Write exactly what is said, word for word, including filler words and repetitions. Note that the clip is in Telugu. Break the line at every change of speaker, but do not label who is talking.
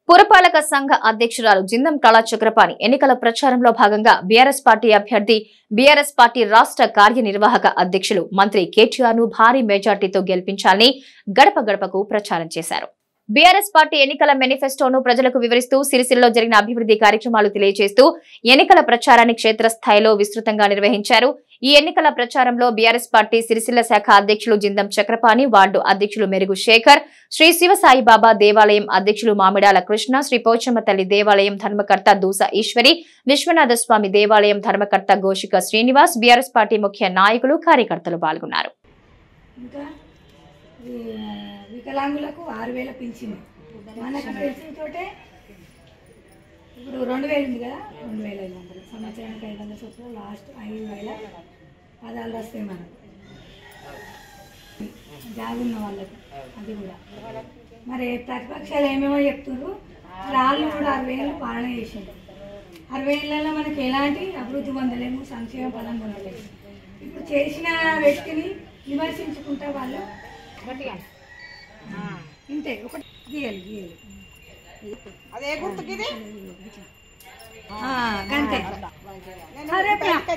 పురపాలక సంఘ అధ్యక్షురాలు జిందం కళా చక్రపాణి ఎన్నికల ప్రచారంలో భాగంగా బీఆర్ఎస్ పార్టీ అభ్యర్థి బీఆర్ఎస్ పార్టీ రాష్ట్ర కార్యనిర్వాహక అధ్యక్షులు మంత్రి కేటీఆర్ ను భారీ మెజార్టీతో గెలిపించాలని గడప గడపకు ప్రచారం చేశారు. బీఆర్ఎస్ పార్టీ ఎన్నికల మేనిఫెస్టోను ప్రజలకు వివరిస్తూ సిరిసిల్లలో జరిగిన అభివృద్ధి కార్యక్రమాలు తెలియజేస్తూ ఎన్నికల ప్రచారాన్ని క్షేత్రస్థాయిలో విస్తృతంగా నిర్వహించారు. ఈ ఎన్నికల ప్రచారంలో బీఆర్ఎస్ పార్టీ సిరిసిల్ల శాఖ అధ్యక్షులు జిందం చక్రపాణి, వార్డు అధ్యక్షులు మెరుగు శేఖర్, శ్రీ శివసాయిబాబా దేవాలయం అధ్యక్షులు మామిడాల కృష్ణ, శ్రీ పోచమ్మ తల్లి దేవాలయం ధర్మకర్త దూస ఈశ్వరి, విశ్వనాథ స్వామి దేవాలయం ధర్మకర్త గోషిక శ్రీనివాస్, బీఆర్ఎస్ పార్టీ ముఖ్య నాయకులు కార్యకర్తలు పాల్గొన్నారు.
వికలాంగులకు ఆరు వేల పింఛన్ మనకు పింఛన్ తోటే ఇప్పుడు రెండు వేలు ఉంది కదా, రెండు వేల ఐదు వందలు సంవత్సరానికి ఐదు వందల చొప్పున లాస్ట్ ఐదు వేల పదాలు వస్తాయి మనకు జాబ్ ఉన్న వాళ్ళకి. అది కూడా మరి ప్రతిపక్షాలు ఏమేమో చెప్తున్నారు, వాళ్ళు కూడా ఆరు వేలు పాలన చేసింది. ఆరు వేలలో మనకి ఎలాంటి అభివృద్ధి పొందలేము, సంక్షేమ పదం పొందలేము. ఇప్పుడు చేసిన వ్యక్తిని విమర్శించుకుంటా వాళ్ళు ఇంతే ఒకటి గీయాలి గీయాలి
అదే గుర్తుకి
గంటే